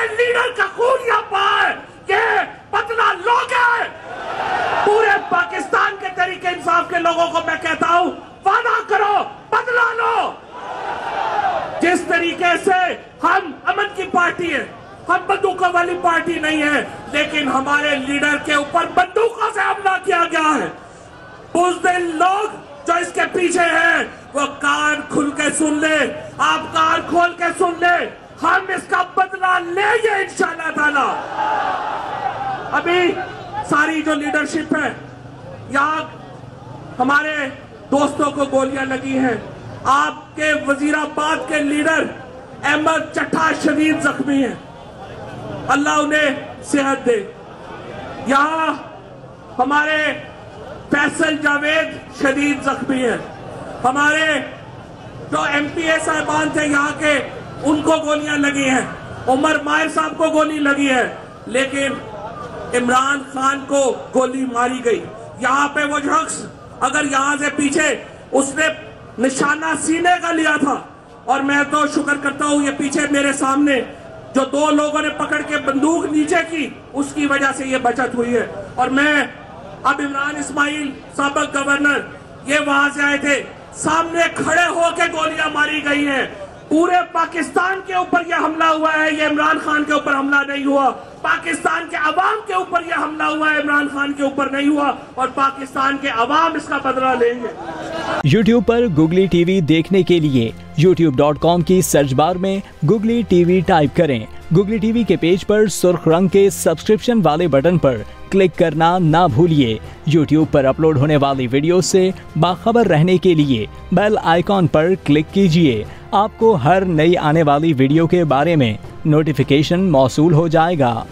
Leader का खून यहाँ पाए, ये बदला लोगे। पूरे पाकिस्तान के तरीके इंसाफ के लोगों को मैं कहता हूं, वादा करो, बदला लो। जिस तरीके से हम अमन की पार्टी है, हम बंदूकों वाली पार्टी नहीं है, लेकिन हमारे लीडर के ऊपर बंदूकों से हमला किया गया है। बुज़दिल लोग जो इसके पीछे हैं, वो कान खुल के सुन ले, आप कान खोल के सुन ले, हम इसका बदला लेंगे इंशाअल्लाह ताला। अभी सारी जो लीडरशिप है, यहाँ हमारे दोस्तों को गोलियां लगी हैं। आपके वजीराबाद के लीडर अहमद चट्टा शदीद जख्मी हैं, अल्लाह उन्हें सेहत दे। यहाँ हमारे फैसल जावेद शदीद जख्मी हैं। हमारे जो एमपीए साहबान थे यहाँ के, उनको गोलियां लगी हैं। उमर माहिर साहब को गोली लगी है, लेकिन इमरान खान को गोली मारी गई। यहाँ पे वो शख्स अगर यहाँ से पीछे उसने निशाना सीने का लिया था, और मैं तो शुक्र करता हूँ ये पीछे मेरे सामने जो दो लोगों ने पकड़ के बंदूक नीचे की, उसकी वजह से ये बचत हुई है। और मैं अब इमरान इस्माइल साबिक गवर्नर, ये वहां से आए थे, सामने खड़े होकर गोलियां मारी गई हैं। पूरे पाकिस्तान के ऊपर यह हमला हुआ है, ये इमरान खान के ऊपर हमला नहीं हुआ। पाकिस्तान के अवाम के ऊपर यह हमला हुआ है, इमरान खान के ऊपर नहीं हुआ, और पाकिस्तान के अवाम इसका बदला लेंगे। YouTube पर गुगली टीवी देखने के लिए youtube.com की सर्च बार में गुगली टीवी टाइप करें। गुगली टीवी के पेज पर सुर्ख रंग के सब्सक्रिप्शन वाले बटन पर क्लिक करना ना भूलिए। YouTube पर अपलोड होने वाली वीडियो से बाखबर रहने के लिए बेल आइकॉन पर क्लिक कीजिए। आपको हर नई आने वाली वीडियो के बारे में नोटिफिकेशन मौसूल हो जाएगा।